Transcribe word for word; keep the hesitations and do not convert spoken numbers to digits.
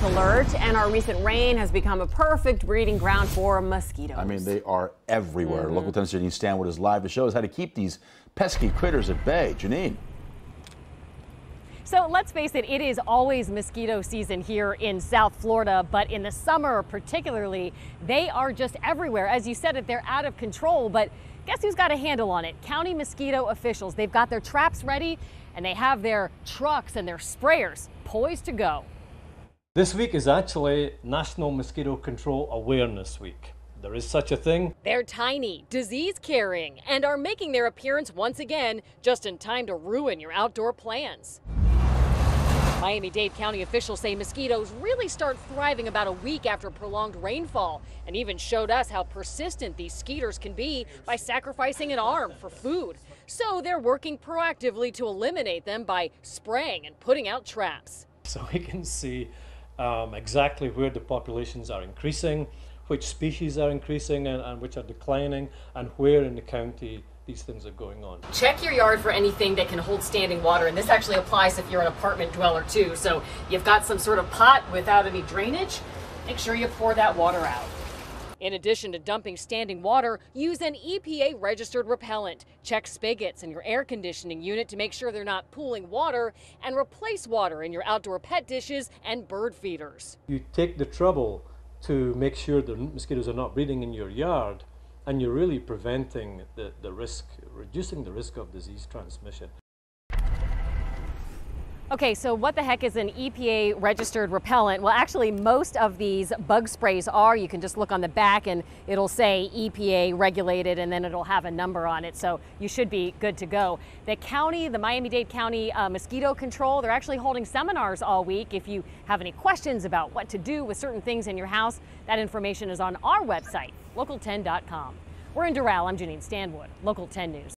alert, and our recent rain has become a perfect breeding ground for mosquitoes. I mean, they are everywhere. Mm-hmm. Local ten Janine Stanwood is live to show us how to keep these pesky critters at bay. Janine. So let's face it, it is always mosquito season here in South Florida, but in the summer particularly, they are just everywhere. As you said it, they're out of control, but guess who's got a handle on it? County mosquito officials. They've got their traps ready and they have their trucks and their sprayers poised to go. This week is actually National Mosquito Control Awareness Week. There is such a thing. They're tiny, disease-carrying, and are making their appearance once again just in time to ruin your outdoor plans. Miami-Dade County officials say mosquitoes really start thriving about a week after prolonged rainfall, and even showed us how persistent these skeeters can be by sacrificing an arm for food. So they're working proactively to eliminate them by spraying and putting out traps. So we can see um, exactly where the populations are increasing, which species are increasing and, and which are declining, and where in the county these things are going on. Check your yard for anything that can hold standing water, and this actually applies if you're an apartment dweller too. So you've got some sort of pot without any drainage, make sure you pour that water out. In addition to dumping standing water, use an E P A registered repellent. Check spigots in your air conditioning unit to make sure they're not pooling water, and replace water in your outdoor pet dishes and bird feeders. You take the trouble to make sure the mosquitoes are not breeding in your yard, and you're really preventing the, the risk, reducing the risk of disease transmission. Okay, so what the heck is an E P A registered repellent? Well, actually, most of these bug sprays are. You can just look on the back and it'll say E P A regulated, and then it'll have a number on it, so you should be good to go. The county, the Miami-Dade County uh, Mosquito Control, they're actually holding seminars all week. If you have any questions about what to do with certain things in your house, that information is on our website, local ten dot com. We're in Doral. I'm Janine Stanwood, Local ten News.